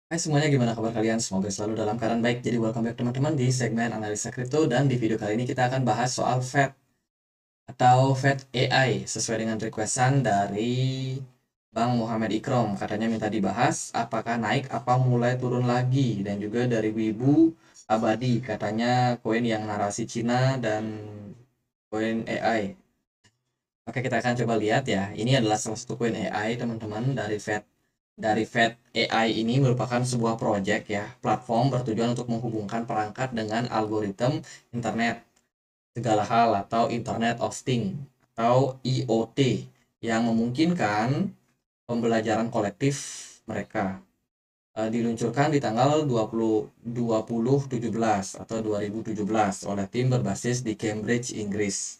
Hai semuanya, gimana kabar kalian? Semoga selalu dalam keadaan baik. Jadi welcome back teman-teman di segmen analisa kripto, dan di video kali ini kita akan bahas soal Fed atau Fed AI sesuai dengan requestan dari Bang Muhammad Ikrom. Katanya minta dibahas apakah naik apa mulai turun lagi, dan juga dari Wibu Abadi katanya koin yang narasi Cina dan koin AI. Oke, kita akan coba lihat ya. Ini adalah salah satu koin AI teman-teman dari Fed. Dari Fed AI ini merupakan sebuah proyek ya, platform bertujuan untuk menghubungkan perangkat dengan algoritma internet segala hal atau Internet of Things atau IoT yang memungkinkan pembelajaran kolektif mereka. Diluncurkan di tanggal 2017 atau 2017 oleh tim berbasis di Cambridge, Inggris.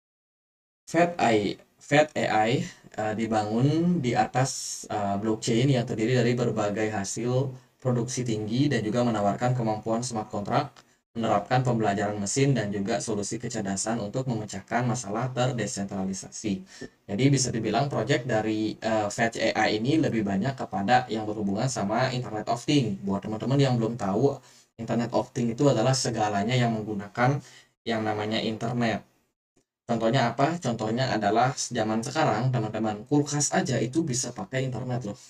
Fed AI dibangun di atas blockchain yang terdiri dari berbagai hasil produksi tinggi dan juga menawarkan kemampuan smart contract, menerapkan pembelajaran mesin dan juga solusi kecerdasan untuk memecahkan masalah terdesentralisasi. Jadi bisa dibilang proyek dari Fed AI ini lebih banyak kepada yang berhubungan sama Internet of Things. Buat teman-teman yang belum tahu, Internet of Things itu adalah segalanya yang menggunakan yang namanya internet. Contohnya apa? Contohnya adalah zaman sekarang, teman-teman, kulkas aja itu bisa pakai internet loh.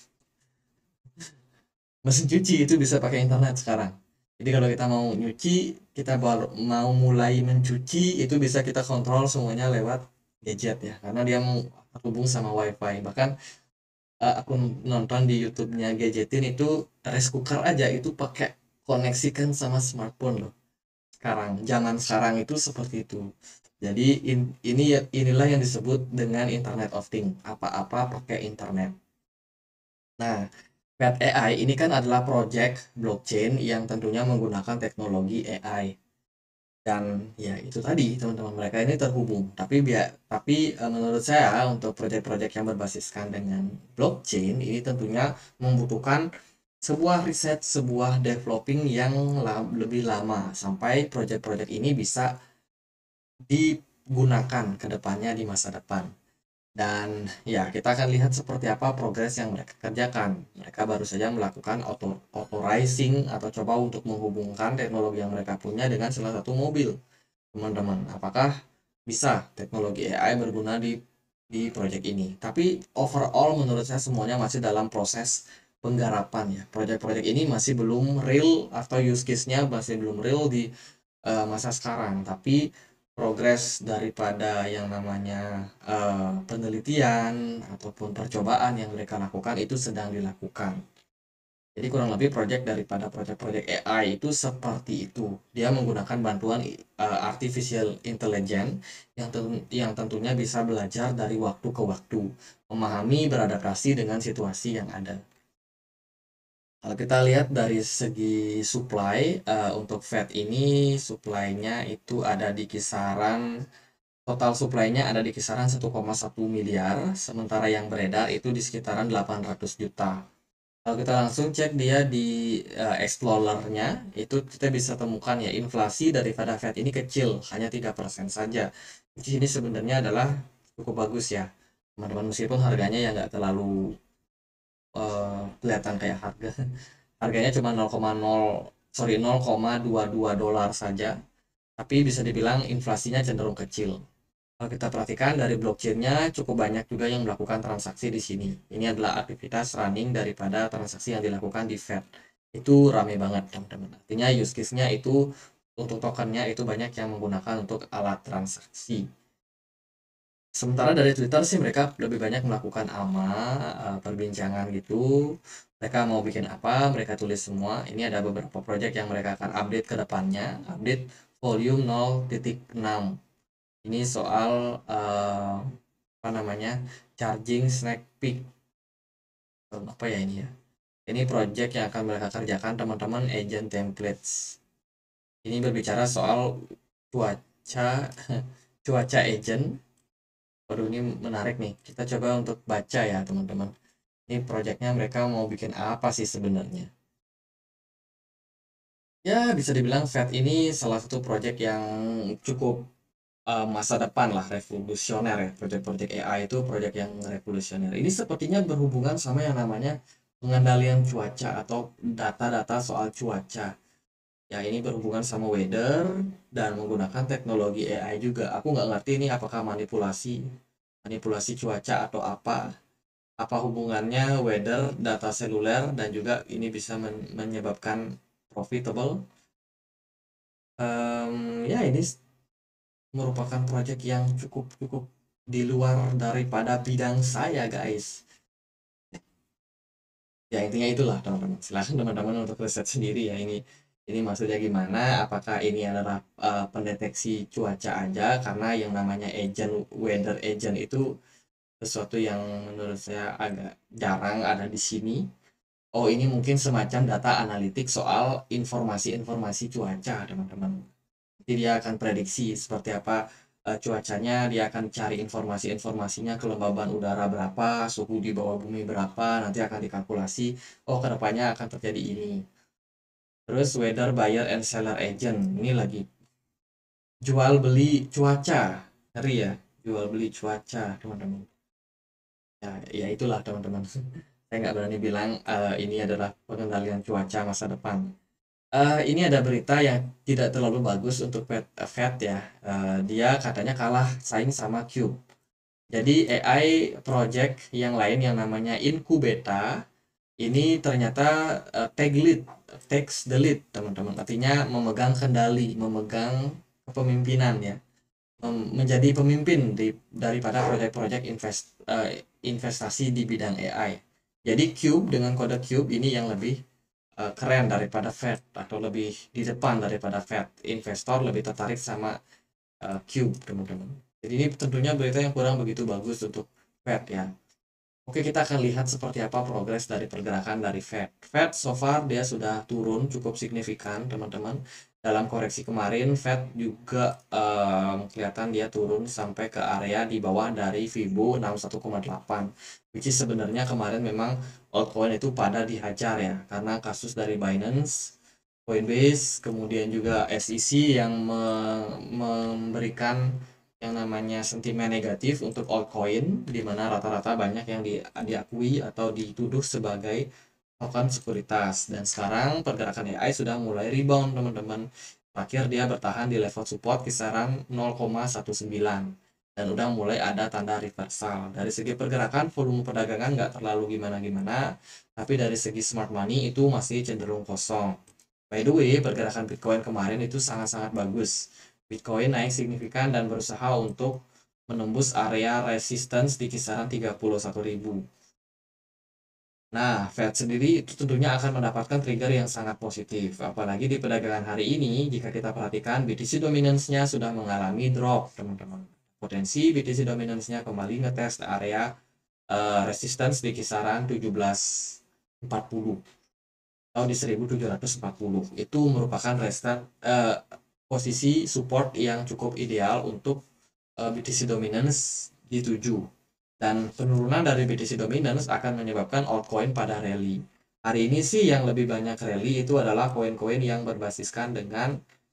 Mesin cuci itu bisa pakai internet sekarang. Jadi kalau kita mau nyuci, kita baru mau mulai mencuci, itu bisa kita kontrol semuanya lewat gadget ya, karena dia mau terhubung sama wifi. Bahkan aku nonton di YouTube-nya Gadgetin itu rice cooker aja itu pakai koneksikan sama smartphone loh. Zaman sekarang itu seperti itu. Jadi inilah yang disebut dengan Internet of Things, apa-apa pakai internet. Nah, Pet AI ini kan adalah project blockchain yang tentunya menggunakan teknologi AI. Dan ya itu tadi teman-teman, mereka ini terhubung. Tapi menurut saya untuk proyek-proyek yang berbasiskan dengan blockchain ini tentunya membutuhkan sebuah riset, sebuah developing yang lebih lama sampai proyek-proyek ini bisa digunakan ke depannya di masa depan. Dan ya, kita akan lihat seperti apa progres yang mereka kerjakan. Mereka baru saja melakukan authorizing atau coba untuk menghubungkan teknologi yang mereka punya dengan salah satu mobil. Teman-teman, apakah bisa teknologi AI berguna di proyek ini? Tapi overall menurut saya semuanya masih dalam proses penggarapan ya. Proyek-proyek ini masih belum real atau use case-nya masih belum real di masa sekarang, tapi progres daripada yang namanya penelitian ataupun percobaan yang mereka lakukan itu sedang dilakukan. Jadi kurang lebih proyek daripada proyek-proyek AI itu seperti itu. Dia menggunakan bantuan artificial intelligence yang tentunya bisa belajar dari waktu ke waktu, memahami, beradaptasi dengan situasi yang ada. Kalau kita lihat dari segi supply, untuk Fed ini supply-nya itu ada di kisaran total supply-nya ada di kisaran 1,1 miliar, sementara yang beredar itu di sekitaran 800 juta. Kalau kita langsung cek dia di Explorer-nya, itu kita bisa temukan ya inflasi daripada Fed ini kecil, hanya 3% saja. Di sini sebenarnya adalah cukup bagus ya, teman-teman, meskipun harganya ya nggak terlalu kelihatan kayak harganya cuma 0,22 dolar saja, tapi bisa dibilang inflasinya cenderung kecil. Kalau kita perhatikan dari blockchain-nya cukup banyak juga yang melakukan transaksi di sini. Ini adalah aktivitas running daripada transaksi yang dilakukan di Fed. Itu rame banget teman-teman. Artinya use case-nya itu untuk tokennya itu banyak yang menggunakan untuk alat transaksi. Sementara dari Twitter sih mereka lebih banyak melakukan perbincangan gitu. Mereka mau bikin apa, mereka tulis semua. Ini ada beberapa project yang mereka akan update ke depannya. Update volume 0.6. Ini soal apa namanya, charging snack peak. Apa ya ini ya? Ini project yang akan mereka kerjakan teman-teman, agent templates. Ini berbicara soal cuaca cuaca agent. Waduh, ini menarik nih. Kita coba untuk baca ya, teman-teman. Ini proyeknya mereka mau bikin apa sih sebenarnya? Ya, bisa dibilang Fed ini salah satu proyek yang cukup masa depan lah, revolusioner ya. Proyek-proyek AI itu proyek yang revolusioner. Ini sepertinya berhubungan sama yang namanya pengendalian cuaca atau data-data soal cuaca. Ya ini berhubungan sama weather dan menggunakan teknologi AI juga. Aku nggak ngerti ini apakah manipulasi manipulasi cuaca atau apa hubungannya weather, data seluler, dan juga ini bisa menyebabkan profitable. Ya ini merupakan proyek yang cukup cukup di luar daripada bidang saya, guys. Ya intinya itulah teman-teman, silahkan teman-teman untuk riset sendiri ya, ini maksudnya gimana, apakah ini adalah pendeteksi cuaca aja, karena yang namanya agent, weather agent itu sesuatu yang menurut saya agak jarang ada di sini. Oh ini mungkin semacam data analitik soal informasi-informasi cuaca teman-teman. Jadi dia akan prediksi seperti apa cuacanya, dia akan cari informasi-informasinya, kelembaban udara berapa, suhu di bawah bumi berapa, nanti akan dikalkulasi, oh kedepannya akan terjadi ini. Terus weather buyer and seller agent, ini lagi jual beli cuaca, ngeri ya, jual beli cuaca teman-teman. Ya itulah teman-teman. Saya nggak berani bilang ini adalah pengendalian cuaca masa depan. Ini ada berita yang tidak terlalu bagus untuk Fed ya. Dia katanya kalah saing sama Cube. Jadi AI project yang lain yang namanya Incubeta ini ternyata take lead, takes the lead teman-teman. Artinya memegang kendali, memegang kepemimpinan ya, menjadi pemimpin daripada proyek-proyek investasi di bidang AI. Jadi Cube dengan kode Cube ini yang lebih keren daripada Fed atau lebih di depan daripada Fed. Investor lebih tertarik sama Cube teman-teman. Jadi ini tentunya berita yang kurang begitu bagus untuk Fed ya. Oke, kita akan lihat seperti apa progres dari pergerakan dari Fed. Fed so far dia sudah turun cukup signifikan teman-teman. Dalam koreksi kemarin Fed juga kelihatan dia turun sampai ke area di bawah dari Fibo 61,8, which is sebenarnya kemarin memang altcoin itu pada dihajar ya, karena kasus dari Binance, Coinbase, kemudian juga SEC yang memberikan yang namanya sentimen negatif untuk altcoin, di mana rata-rata banyak yang diakui atau dituduh sebagai token sekuritas. Dan sekarang pergerakan AI sudah mulai rebound teman-teman. Terakhir dia bertahan di level support kisaran 0,19 dan udah mulai ada tanda reversal. Dari segi pergerakan volume perdagangan nggak terlalu gimana-gimana, tapi dari segi smart money itu masih cenderung kosong. By the way, pergerakan Bitcoin kemarin itu sangat-sangat bagus. Bitcoin naik signifikan dan berusaha untuk menembus area resistance di kisaran 31.000. Nah, Fed sendiri itu tentunya akan mendapatkan trigger yang sangat positif. Apalagi di perdagangan hari ini, jika kita perhatikan BTC dominance-nya sudah mengalami drop, teman-teman. Potensi BTC dominance-nya kembali ngetes area resistance di kisaran 1740 atau di 1740. Itu merupakan posisi support yang cukup ideal untuk BTC dominance dituju. Dan penurunan dari BTC dominance akan menyebabkan altcoin pada rally. Hari ini sih yang lebih banyak rally itu adalah koin-koin yang berbasiskan dengan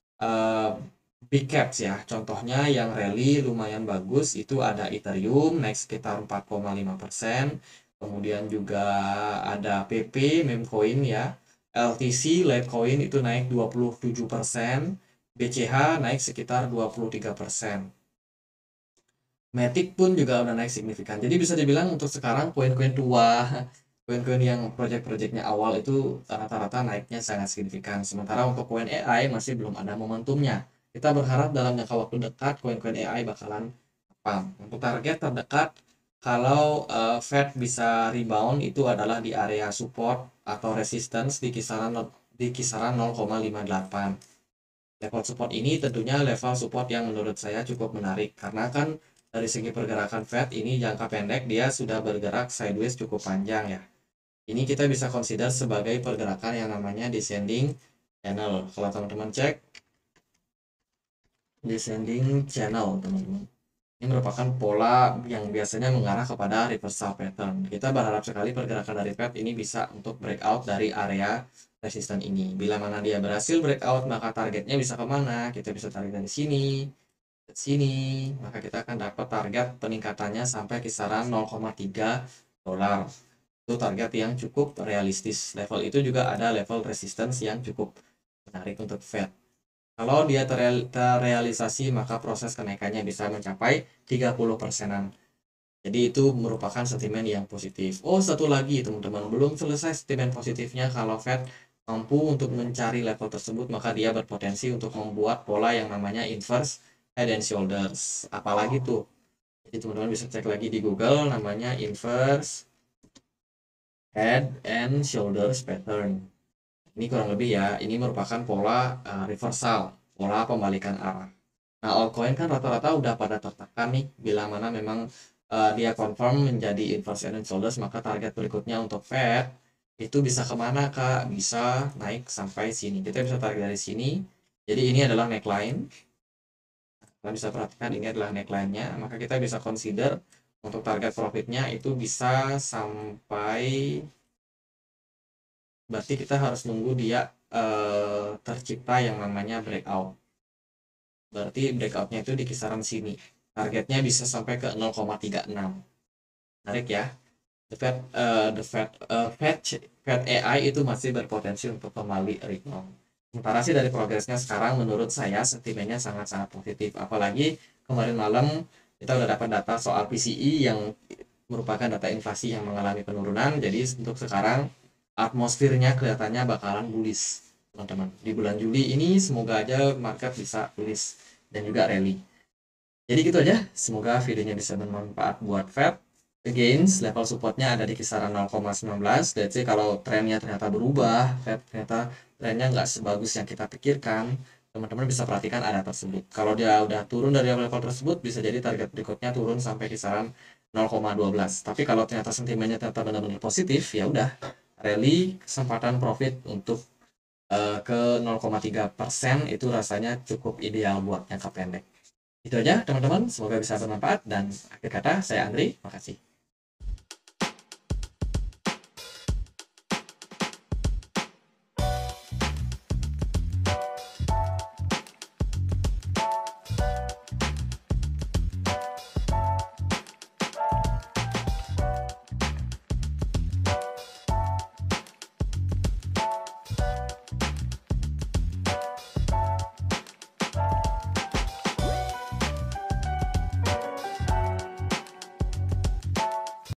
big caps ya. Contohnya yang rally lumayan bagus itu ada Ethereum naik sekitar 4,5%. Kemudian juga ada PP, meme coin ya. LTC, Litecoin itu naik 27%. BCH naik sekitar 23%. Matic pun juga udah naik signifikan. Jadi bisa dibilang untuk sekarang koin-koin tua, koin-koin yang project-projectnya awal itu rata-rata naiknya sangat signifikan. Sementara untuk koin AI masih belum ada momentumnya. Kita berharap dalam jangka waktu dekat koin-koin AI bakalan pump. Untuk target terdekat, kalau Fed bisa rebound itu adalah di area support atau resistance di kisaran 0,58. Level support ini tentunya level support yang menurut saya cukup menarik, karena kan dari segi pergerakan Fed ini jangka pendek dia sudah bergerak sideways cukup panjang ya. Ini kita bisa consider sebagai pergerakan yang namanya descending channel. Kalau teman-teman cek descending channel teman-teman, ini merupakan pola yang biasanya mengarah kepada reversal pattern. Kita berharap sekali pergerakan dari Fed ini bisa untuk breakout dari area resisten ini. Bila mana dia berhasil breakout, maka targetnya bisa kemana? Kita bisa tarik dari sini, ke sini, maka kita akan dapat target peningkatannya sampai kisaran 0,3 dolar. Itu target yang cukup realistis. Level itu juga ada level resistance yang cukup menarik untuk Fed. Kalau dia terrealisasi, maka proses kenaikannya bisa mencapai 30%-an. Jadi itu merupakan sentimen yang positif. Oh, satu lagi teman-teman, belum selesai sentimen positifnya. Kalau Fed mampu untuk mencari level tersebut, maka dia berpotensi untuk membuat pola yang namanya inverse head and shoulders. Apalagi tuh? Jadi teman-teman bisa cek lagi di Google, namanya inverse head and shoulders pattern. Ini kurang lebih ya, ini merupakan pola reversal, pola pembalikan arah. Nah, altcoin kan rata-rata udah pada tertekan nih, bila mana memang dia confirm menjadi inverse head and shoulders, maka target berikutnya untuk Fed itu bisa kemana Kak? Bisa naik sampai sini. Kita bisa tarik dari sini. Jadi ini adalah neckline. Kalian bisa perhatikan ini adalah neckline-nya, maka kita bisa consider untuk target profitnya itu bisa sampai, berarti kita harus nunggu dia tercipta yang namanya breakout. Berarti breakoutnya itu di kisaran sini. Targetnya bisa sampai ke 0,36. Menarik ya. Fed AI itu masih berpotensi untuk kembali rebound. Sementara sih dari progresnya sekarang menurut saya sentimennya sangat-sangat positif. Apalagi kemarin malam kita udah dapat data soal PCE yang merupakan data inflasi yang mengalami penurunan. Jadi untuk sekarang atmosfernya kelihatannya bakalan bullish, teman-teman. Di bulan Juli ini semoga aja market bisa bullish dan juga rally. Jadi gitu aja. Semoga videonya bisa bermanfaat buat Fed. Against level supportnya ada di kisaran 0,19. Let's say kalau trennya ternyata berubah, Fed ternyata trennya nggak sebagus yang kita pikirkan, teman-teman bisa perhatikan ada tersebut. Kalau dia udah turun dari level tersebut, bisa jadi target berikutnya turun sampai kisaran 0,12. Tapi kalau ternyata sentimennya ternyata benar-benar positif, ya udah rally kesempatan profit untuk ke 0,3% itu rasanya cukup ideal buat jangka pendek. Itu aja teman-teman, semoga bisa bermanfaat dan akhir kata saya Andri, makasih.